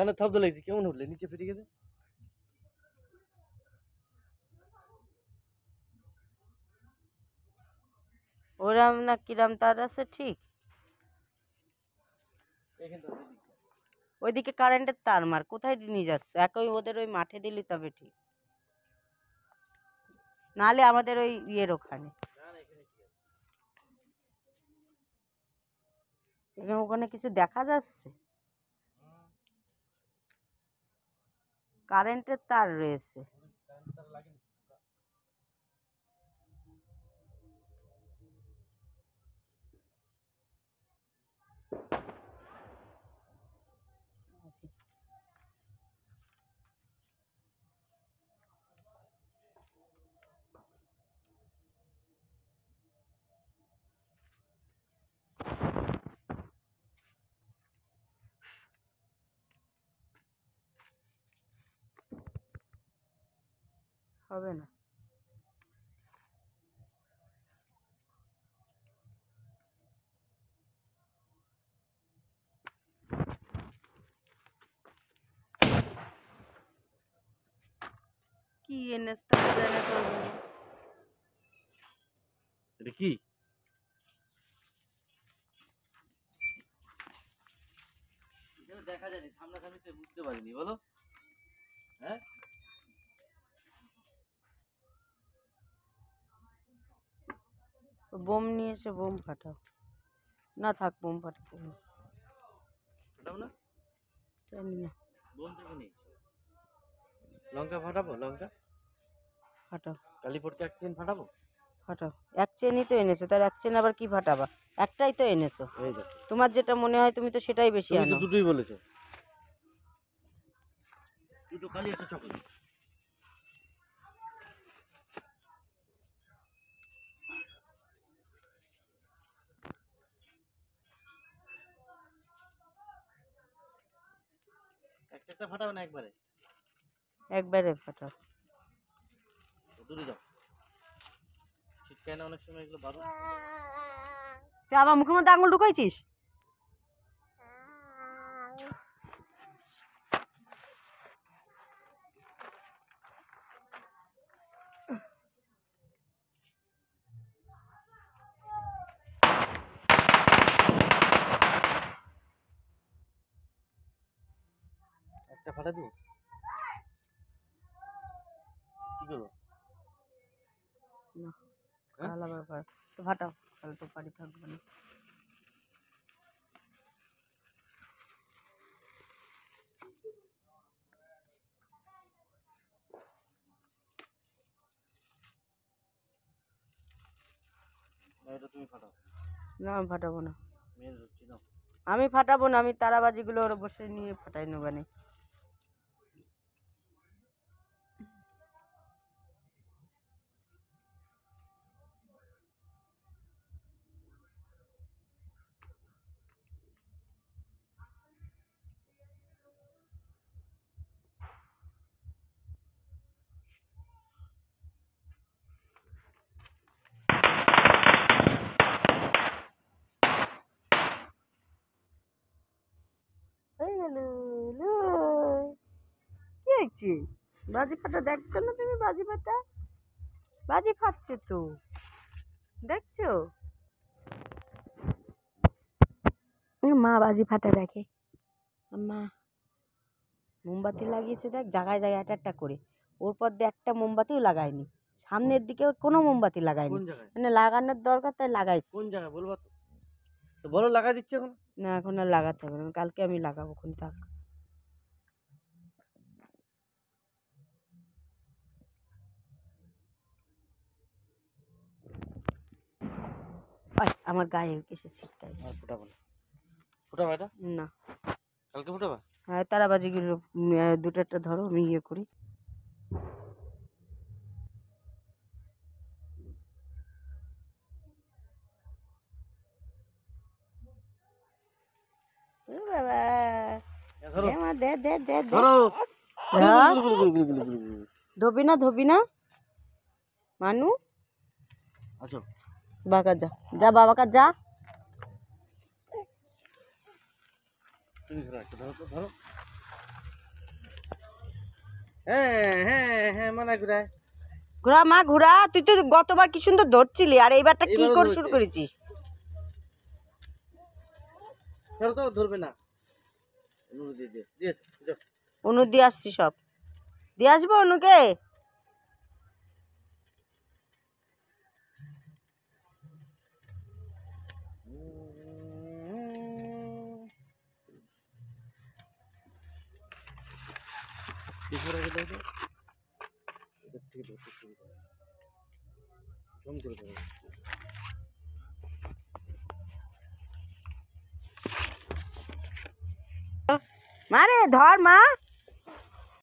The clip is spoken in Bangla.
কানে শব্দ লাগছে, কেমন উঠলে নিচে ফিরে গেছে। ওরাম না কিরাম তার আছে ঠিক। ওইদিকে কারেন্টের তার মার, কোথায় নিয়ে যাচ্ছে? একই ওদের ওই মাঠে দিলি তবে ঠিক, নাহলে আমাদের ওই ইয়ের ওখানে। ওখানে কিছু দেখা যাচ্ছে? কারেন্টের তার রয়েছে। হবে না। কি এনেস্তা জানা করবে? এটা কি? দেখা যায়নি, সামনাসামনি বুঝতে পারিনি, বলো। হ্যাঁ, বোম নিয়ে এসে বোম ফাটাও। না থাক, বোম ফাটাতে হবে। ফাটাবো না, জানি না। বোম থেকে নেই। লঙ্কা ফাটাবো, লঙ্কা ফাটাও। কালীপুরকে এক চেন ফাটাবো। ফাটাও। এক চেনই তো এনেছো, তার এক চেন আবার কি ফাটাবা? একটাই তো এনেছো। এই দেখো, তোমার যেটা মনে হয় তুমি তো সেটাই বেশি তুমি তো আনো। দুটোই বলেছো, দুটো কালি একটা চকলেট। একটা ফাটাবে না একবারে? একবারে ফাটাও। দূরে যাও, ছিটকায় না অনেক সময় এগুলো বারো। তুই আবার মুখের মধ্যে আঙুল ঢুকাইছিস? একটা ফাটা দিব, কি করবো? না, আলাদা ব্যাপার। তো ফাটাও, তাহলে তো পারি থাকবে না। এটা তুমি ফাটাও। না, আমি ফাটাবো না। মেয়ের হচ্ছে না, আমি ফাটাবো না, আমি তারাবাজিগুলো ওর বসে নিয়ে ফাটাই নেবানি। কি হয়েছে? বাজি ফাটা দেখছো না তুমি? বাজি ফাটা, বাজি ফাটছে তো, দেখছো? মা বাজি ফাটা দেখে। মা মোমবাতি লাগিয়েছে, দেখ জায়গায় জায়গায় একটা করে। ওর পর দিয়ে একটা মোমবাতিও লাগায়নি, সামনের দিকে কোনো মোমবাতি লাগায়নি। মানে লাগানোর দরকার, তাই লাগাইছি। কোন জায়গায় বলবো তো, বলো লাগাই দিচ্ছি এখন। না, এখন আর লাগাতে হবে না, কালকে আমি লাগাবো, কোন থাক। আমার গায়ে এসে ছিটকাইছে। ফোটাবো না, ফোটাবো এটা না, কালকে ফোটাবা। হ্যাঁ, তারাবাজিগুলো দুটো একটা ধরো, আমি ইয়ে করি। ধোবি না, ধোবি না মানু। আচ্ছা, বাবা যা, যা বাবা কাজ যা। তুমি ধরো, একটা ধরো তো, ধরো। হ্যাঁ হ্যাঁ হ্যাঁ, মানা ঘুরায়। ঘোরা মা ঘোরা, তুই তো গতবার কি সুন্দর ধরছিলি, আর এইবারটা কি এবারও করে ধরেছে। শুরু করেছিস? ধরো তো, ধরবে না। অনু দিয়ে দিয়ে দিয়েছে, যাও। অনু দিয়ে আসছি, সব দিয়ে আসবো অনুকে। পিছনে রেখে দাও তো। এদিক থেকে দাও, এদিক থেকে দাও। জম করে দাও। মারে ধর মা।